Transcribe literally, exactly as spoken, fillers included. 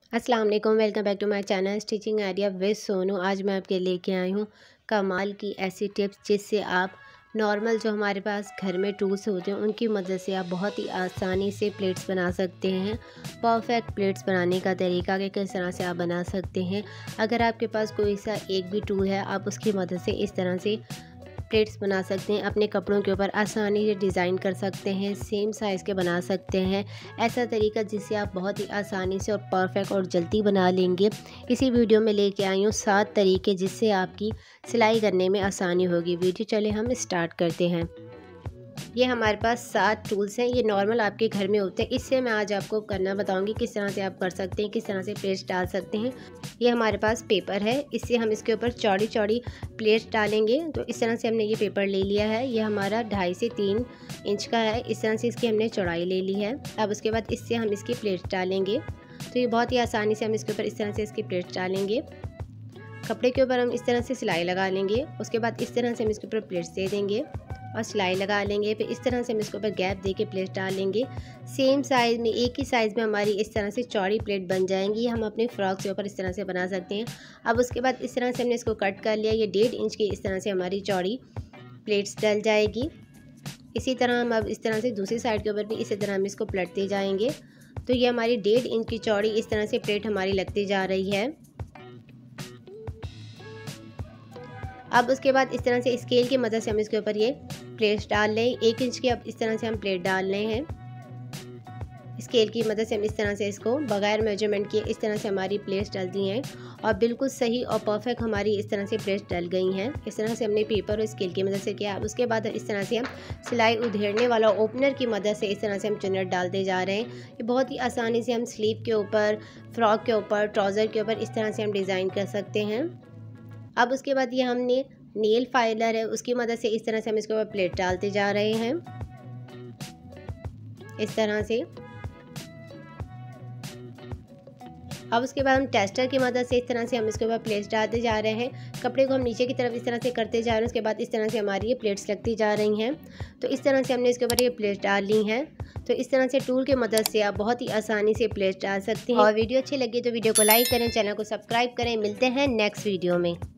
अस्सलाम वालेकुम, welcome back to my channel stitching idea with Sonu. आज मैं आपके लेके आई हूँ कमाल की ऐसी टिप्स जिससे आप नॉर्मल जो हमारे पास घर में टूल्स होते हैं उनकी मदद से आप बहुत ही आसानी से प्लेट्स बना सकते हैं। परफेक्ट प्लेट्स बनाने का तरीका कि किस तरह से आप बना सकते हैं। अगर आपके पास कोई सा एक भी टूल है आप उसकी मदद से इस तरह से प्लेट्स बना सकते हैं। अपने कपड़ों के ऊपर आसानी से डिज़ाइन कर सकते हैं, सेम साइज़ के बना सकते हैं। ऐसा तरीका जिससे आप बहुत ही आसानी से और परफेक्ट और जल्दी बना लेंगे। इसी वीडियो में लेके आई हूँ सात तरीके जिससे आपकी सिलाई करने में आसानी होगी। वीडियो चले हम स्टार्ट करते हैं। ये हमारे पास सात टूल्स हैं, ये नॉर्मल आपके घर में होते हैं। इससे मैं आज आपको करना बताऊंगी किस तरह से आप कर सकते हैं, किस तरह से प्लेट्स डाल सकते हैं। ये हमारे पास पेपर है, इससे हम इसके ऊपर चौड़ी चौड़ी प्लेट्स डालेंगे। तो इस तरह से हमने ये पेपर ले लिया है, ये हमारा ढाई से तीन इंच का है। इस तरह से इसकी हमने चौड़ाई ले ली है। अब उसके बाद इससे हम इसकी प्लेट्स डालेंगे। तो ये बहुत ही आसानी से हम इसके ऊपर इस तरह से इसकी प्लेट्स डालेंगे। कपड़े के ऊपर हम इस तरह से सिलाई लगा लेंगे। उसके बाद इस तरह से हम इसके ऊपर प्लेट्स दे देंगे और सिलाई लगा लेंगे। फिर इस तरह से हम इसके ऊपर गैप दे के प्लेट डाल लेंगे। सेम साइज़ में, एक ही साइज़ में हमारी इस तरह से चौड़ी प्लेट बन जाएंगी। हम अपने फ्रॉक के ऊपर इस तरह से बना सकते हैं। अब उसके बाद इस तरह से हमने इसको कट कर लिया। ये डेढ़ इंच की इस तरह से हमारी चौड़ी प्लेट्स डल जाएगी। इसी तरह हम अब इस तरह से दूसरी साइड के ऊपर भी इसी तरह हम इसको पलटते जाएंगे। तो ये हमारी डेढ़ इंच की चौड़ी इस तरह से प्लेट हमारी लगती जा रही है। अब उसके बाद इस तरह से स्केल की मदद से हम इसके ऊपर ये प्लेट्स डाल लें। एक इंच की अब इस तरह से हम प्लेट डाल रहे हैं। स्केल की मदद से हम इस तरह से इसको बगैर मेजरमेंट किए इस तरह से हमारी प्लेट्स डल दी हैं और बिल्कुल सही और परफेक्ट हमारी इस तरह से प्लेट्स डल गई हैं। इस तरह से हमने पेपर और स्केल की मदद से किया। अब उसके बाद इस तरह से हम सिलाई उधेड़ने वाला ओपनर की मदद से इस तरह से हम चुन्नट डालते जा रहे हैं। ये बहुत ही आसानी से हम स्लीव के ऊपर, फ्रॉक के ऊपर, ट्राउज़र के ऊपर इस तरह से हम डिज़ाइन कर सकते हैं। अब उसके बाद ये हमने नेल फाइलर है, उसकी मदद से इस तरह से हम इसके ऊपर प्लेट डालते जा रहे हैं इस तरह से। अब उसके बाद हम टेस्टर की मदद से इस तरह से हम इसके ऊपर प्लेट्स डालते जा रहे हैं। कपड़े को हम नीचे की तरफ इस तरह से करते जा रहे हैं। उसके बाद इस तरह से हमारी ये प्लेट्स लगती जा रही हैं। तो इस तरह से हमने इसके ऊपर ये प्लेट्स डाल ली हैं। तो इस तरह से टूल की मदद से आप बहुत ही आसानी से प्लेट्स डाल सकते हैं। और वीडियो अच्छी लगी तो वीडियो को लाइक करें, चैनल को सब्सक्राइब करें। मिलते हैं नेक्स्ट वीडियो में।